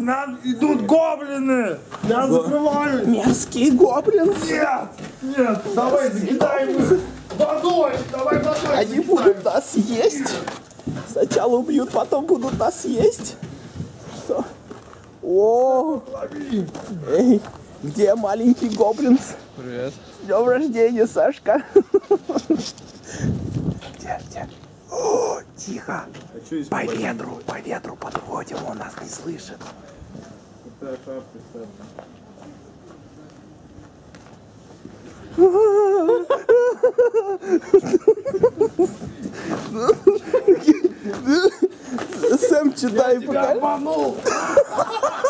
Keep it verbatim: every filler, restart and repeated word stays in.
Нас идут гоблины! Я закрываю! Мерзкие гоблины! Нет! Нет! Давай закидаем их водой! Давай водой! Они будут нас есть! Сначала убьют, потом будут нас есть! Что? О! Эй! Где маленький гоблин? Привет. С днем рождения, Сашка! Где, где? О, тихо! По ветру, по ветру подходим, он нас не слышит. Сэм, читай, пока. Обманул!